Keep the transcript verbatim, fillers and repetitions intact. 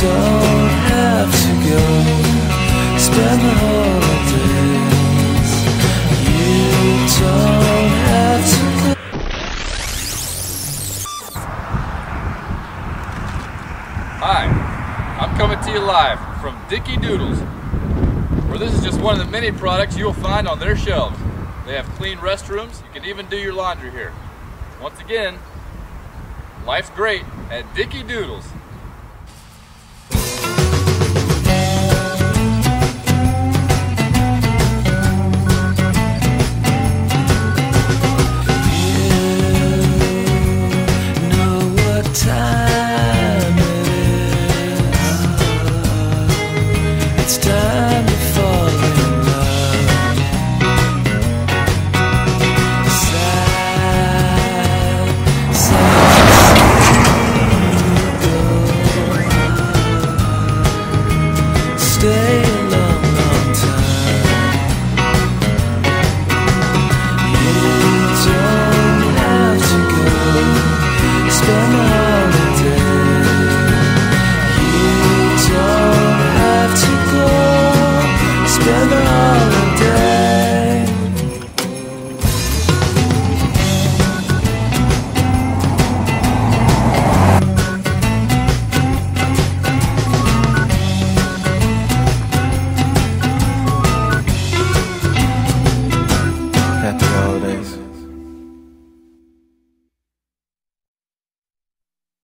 don't have to go spend the holidays. You don't have to go. Hi, I'm coming to you live from Dicky Doodles, where this is just one of the many products you'll find on their shelves. They have clean restrooms. You can even do your laundry here. Once again, life's great at Dicky Doodles.